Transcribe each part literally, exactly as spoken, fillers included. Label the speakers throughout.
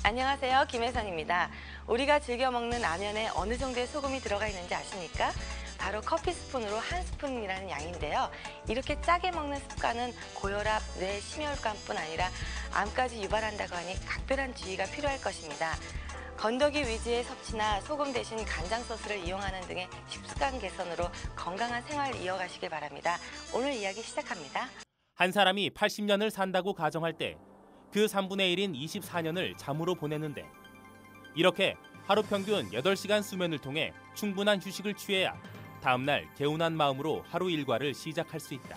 Speaker 1: 안녕하세요. 김혜선입니다. 우리가 즐겨 먹는 라면에 어느 정도의 소금이 들어가 있는지 아십니까? 바로 커피 스푼으로 한 스푼이라는 양인데요. 이렇게 짜게 먹는 습관은 고혈압, 뇌 심혈관뿐 아니라 암까지 유발한다고 하니 각별한 주의가 필요할 것입니다. 건더기 위주의 섭취나 소금 대신 간장 소스를 이용하는 등의 식습관 개선으로 건강한 생활을 이어가시길 바랍니다. 오늘 이야기 시작합니다.
Speaker 2: 한 사람이 팔십 년을 산다고 가정할 때 그 삼분의 일인 이십사 년을 잠으로 보내는데, 이렇게 하루 평균 여덟 시간 수면을 통해 충분한 휴식을 취해야 다음날 개운한 마음으로 하루 일과를 시작할 수 있다.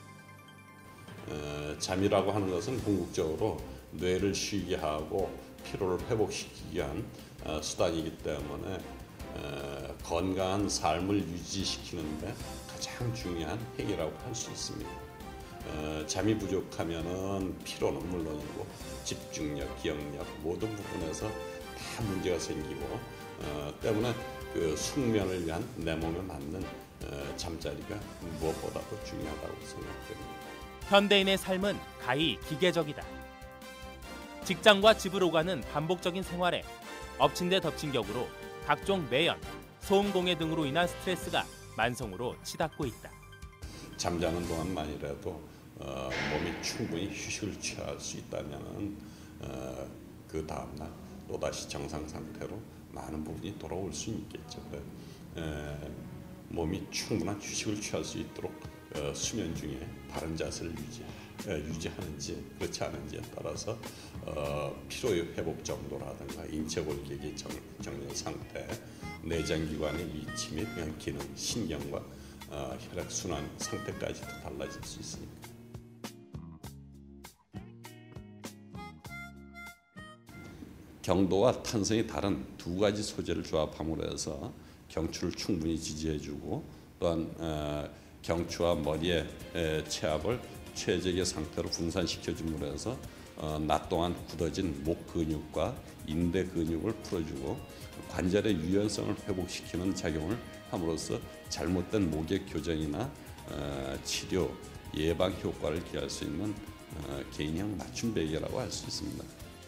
Speaker 3: 어, 잠이라고 하는 것은 궁극적으로 뇌를 쉬게 하고 피로를 회복시키기 위한 어, 수단이기 때문에 어, 건강한 삶을 유지시키는데 가장 중요한 행위라고 할 수 있습니다. 어, 잠이 부족하면은 피로는 물론이고 집중력, 기억력 모든 부분에서 다 문제가 생기고 어, 때문에 그 숙면을 위한 내 몸에 맞는 어, 잠자리가 무엇보다도 중요하다고 생각됩니다.
Speaker 2: 현대인의 삶은 가히 기계적이다. 직장과 집을 오가는 반복적인 생활에 엎친 데 덮친 격으로 각종 매연, 소음 공해 등으로 인한 스트레스가 만성으로 치닫고 있다.
Speaker 3: 잠자는 동안만이라도 어, 몸이 충분히 휴식을 취할 수 있다면 어, 그 다음날 또다시 정상 상태로 많은 부분이 돌아올 수 있겠죠. 에, 몸이 충분한 휴식을 취할 수 있도록 어, 수면 중에 바른 자세를 유지, 에, 유지하는지 그렇지 않은지에 따라서 어, 피로의 회복 정도라든가 인체 골격의 정, 정렬 상태, 내장기관의 위치 및 기능, 신경과 어, 혈액순환 상태까지도 달라질 수 있으니까. 경도와 탄성이 다른 두 가지 소재를 조합함으로 해서 경추를 충분히 지지해주고 또한 어, 경추와 머리의 에, 체압을 최적의 상태로 분산시켜줌으로 해서 어, 낮 동안 굳어진 목 근육과 인대 근육을 풀어주고 관절의 유연성을 회복시키는 작용을 함으로써 잘못된 목의 교정이나 어, 치료, 예방 효과를 기할 수 있는 어, 개인형 맞춤 베개라고 할 수 있습니다.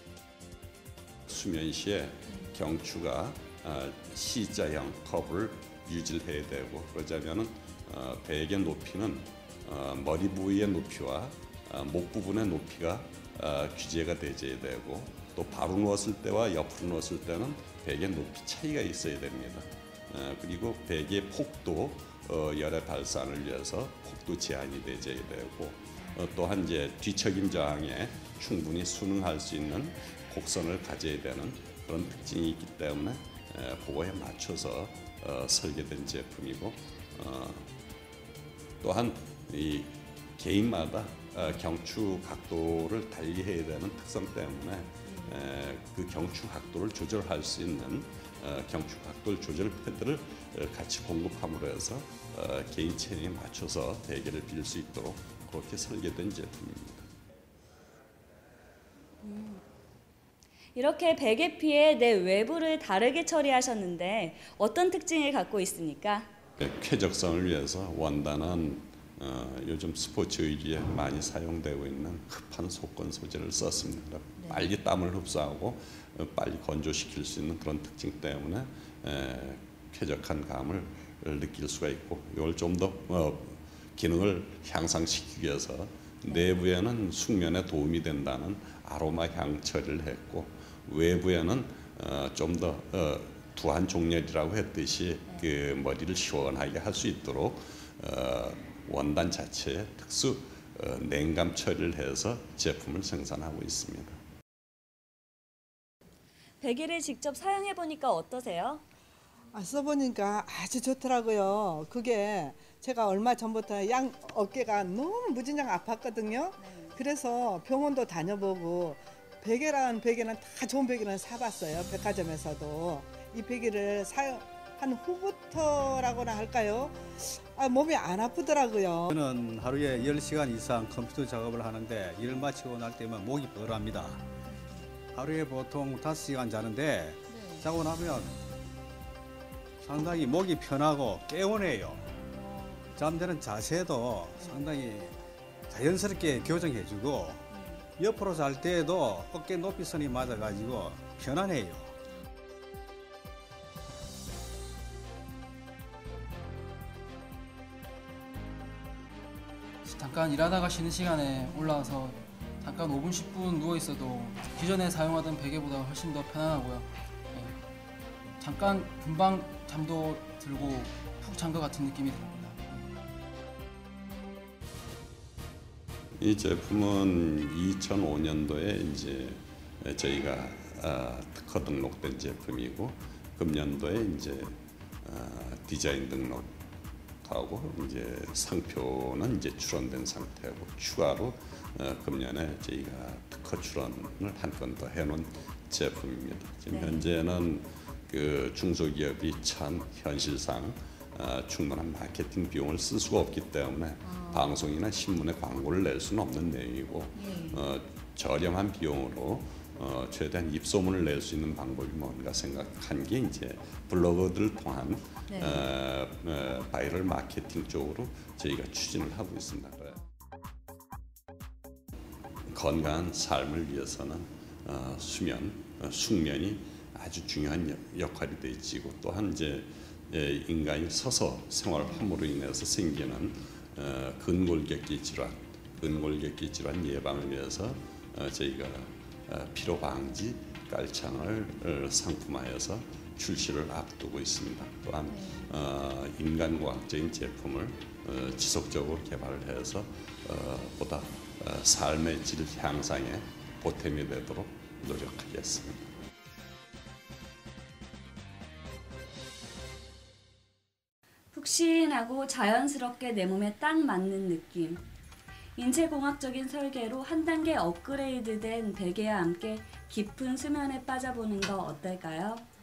Speaker 3: 수면 시에 경추가 어, C자형 커브를 유지를 해야 되고, 그러자면은 어, 베개 높이는 어, 머리 부위의 높이와 어, 목 부분의 높이가 어, 규제가 되어야 되고, 또 바로 누웠을 때와 옆으로 누웠을 때는 베개 높이 차이가 있어야 됩니다. 어, 그리고 베개의 폭도 어, 열의 발산을 위해서 폭도 제한이 되어야 되고, 어, 또한 이제 뒤척임 저항에 충분히 순응할 수 있는 곡선을 가져야 되는 그런 특징이 있기 때문에 에, 그거에 맞춰서 어, 설계된 제품이고, 어, 또한 이 개인마다 어, 경추 각도를 달리해야 되는 특성 때문에 에, 그 경추 각도를 조절할 수 있는 어, 경추 각도 조절 패드를 어, 같이 공급함으로 해서 어, 개인 체형에 맞춰서 베개를 빌 수 있도록 그렇게 설계된 제품입니다.
Speaker 4: 음. 이렇게 베개피의 내 외부를 다르게 처리하셨는데 어떤 특징을 갖고 있습니까?
Speaker 3: 네, 쾌적성을 위해서 원단은 어, 요즘 스포츠 의류에 많이 사용되고 있는 흡한 속건 소재를 썼습니다. 네. 빨리 땀을 흡수하고 어, 빨리 건조시킬 수 있는 그런 특징 때문에 에, 쾌적한 감을 느낄 수가 있고, 이걸 좀 더 어, 기능을 향상시키기 위해서 네. 내부에는 숙면에 도움이 된다는 아로마 향 처리를 했고, 외부에는 어, 좀 더 어, 두한 종렬이라고 했듯이 네. 그 머리를 시원하게 할 수 있도록 어, 원단 자체에 특수 어, 냉감 처리를 해서 제품을 생산하고 있습니다.
Speaker 4: 베개를 직접 사용해 보니까 어떠세요?
Speaker 5: 아, 써보니까 아주 좋더라고요. 그게 제가 얼마 전부터 양 어깨가 너무 무진장 아팠거든요. 네. 그래서 병원도 다녀보고 베개란 베개는 다 좋은 베개는 사봤어요. 백화점에서도. 이 베개를 사용한 후부터라고나 할까요? 아, 몸이 안 아프더라고요.
Speaker 6: 저는 하루에 열 시간 이상 컴퓨터 작업을 하는데 일 마치고 날 때면 목이 뻘합니다. 하루에 보통 다섯 시간 자는데 네. 자고 나면 상당히 목이 편하고 개운해요. 잠드는 자세도 상당히 자연스럽게 교정해주고, 옆으로 잘 때에도 어깨 높이선이 맞아가지고 편안해요.
Speaker 7: 잠깐 일하다가 쉬는 시간에 올라와서 잠깐 오 분, 십 분 누워 있어도 기존에 사용하던 베개보다 훨씬 더 편안하고요. 예. 잠깐 금방 잠도 들고 푹 잔 것 같은 느낌이 듭니다.
Speaker 3: 이 제품은 이천오 년도에 이제 저희가 아, 특허 등록된 제품이고 금년도에 이제 아, 디자인 등록하고 이제 상표는 이제 출원된 상태고 추가로 어, 금년에 저희가 특허 출원을 한 건 더 해놓은 제품입니다. 지금
Speaker 4: 네.
Speaker 3: 현재는 그 중소기업이 참 현실상 어, 충분한 마케팅 비용을 쓸 수가 없기 때문에
Speaker 4: 아.
Speaker 3: 방송이나 신문에 광고를 낼 수는 없는 내용이고
Speaker 4: 예.
Speaker 3: 어, 저렴한 비용으로 어, 최대한 입소문을 낼 수 있는 방법이 뭔가 생각한 게 이제 블로거들을 통한
Speaker 4: 네.
Speaker 3: 어, 어, 바이럴 마케팅 쪽으로 저희가 추진을 하고 있습니다. 건강한 삶을 위해서는 어, 수면, 어, 숙면이 아주 중요한 역, 역할이 되지고 또한 이제 예, 인간이 서서 생활함으로 인해서 생기는 어, 근골격계 질환, 근골격계 질환 예방을 위해서 어, 저희가 어, 피로 방지 깔창을 어, 상품화해서 출시를 앞두고 있습니다. 또한 어, 인간과학적인 제품을 어, 지속적으로 개발을 해서 어, 보다 어, 삶의 질 향상에 보탬이 되도록 노력하겠습니다.
Speaker 4: 푹신하고 자연스럽게 내 몸에 딱 맞는 느낌. 인체공학적인 설계로 한 단계 업그레이드된 베개와 함께 깊은 수면에 빠져보는 거 어떨까요?